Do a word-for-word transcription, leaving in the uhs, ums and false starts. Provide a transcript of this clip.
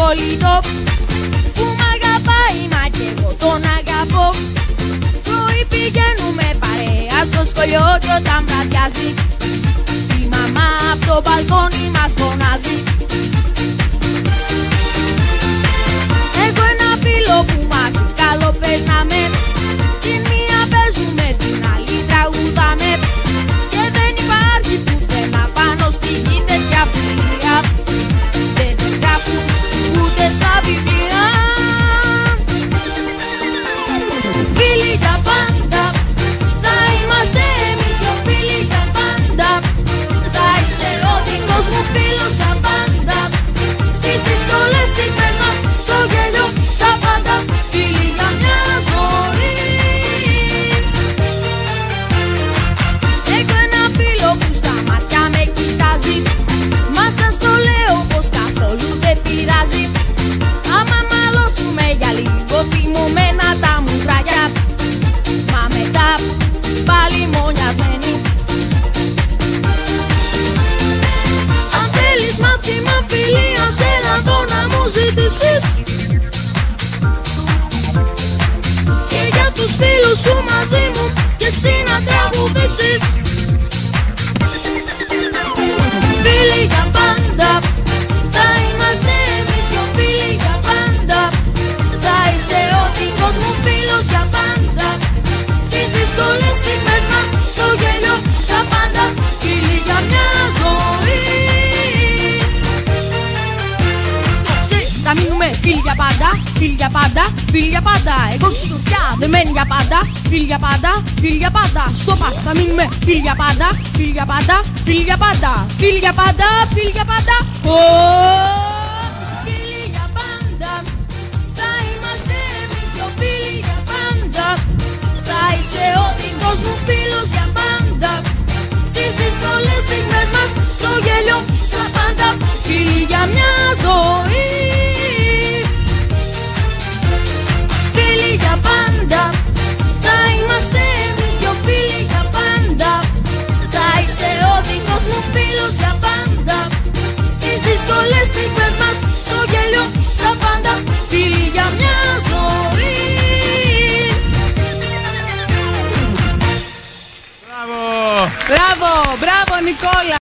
κολλητό που μ' αγαπάει, μα κι εγώ τον αγαπώ. Πρωί πηγαίνουμε παρέα στο σχολείο κι όταν βραδιάζει η μαμά απ' το μπαλκόνι μας φωνάζει. Έχω ένα φίλο που μαζί καλό περνάμε, την μία παίζουμε, την άλλη τραγουδάμε, και δεν υπάρχει πουθενά πάνω στη γη τέτοια φιλία. Δεν την γράφουν ούτε στα βιβλία. Φίλοι για πάντα, θα είμαστε εμείς δυο φίλοι για πάντα. Θα είσαι ο δικός μου φίλος για πάντα. Στις δύσκολες στιγμές μας, στο γέλιο, στα πάντα. Φίλοι για μια ζωή. Έχω ένα φίλο που στα μάτια με κοιτάζει, μα σας το λέω πως καθόλου δεν πειράζει. Άμα μαλώσουμε για λίγο, θυμωμένα τα μουντράκια, μα μετά πάλι μονιασμένοι. Αν θέλεις μάθημα φιλίας, έλα εδώ να μου ζητήσεις, και για τους φίλους σου μαζί μου κι εσύ να τραγουδήσεις. Φίλοι για πάντα, θα είμαστε εμείς δυο φίλοι για πάντα. Θα είσαι ο δικός μου φίλος για πάντα. Στις δύσκολες στιγμές μας, στο γέλιο, στα πάντα. Φίλοι για μια ζωή. Σε, θα μείνουμε φίλοι για πάντα, φίλοι για πάντα, φίλοι για πάντα. Εγώ ξυγουριά δεν μένει για πάντα. Φίλοι για πάντα, φίλοι για πάντα. Στο πα, θα μείνουμε φίλοι για πάντα, φίλοι για πάντα, φίλοι για πάντα. Φίλοι για πάντα, φίλοι για πάντα. Φίλοι για πάντα, θα είμαστε εμείς δυο φίλοι για πάντα. Θα είσαι ο δικός μου φίλος για πάντα. Στις δύσκολες στιγμές μας, στο γέλιο, στα πάντα. Φίλοι για μια ζωή. Φίλοι για πάντα, θα είμαστε εμείς δυο φίλοι για πάντα. Θα είσαι ο δικός μου φίλος για πάντα. Στις δύσκολες στιγμές μας, στο γέλιο, στα πάντα. Φίλοι για μια ζωή. Μπράβο! Μπράβο, μπράβο Νικόλα.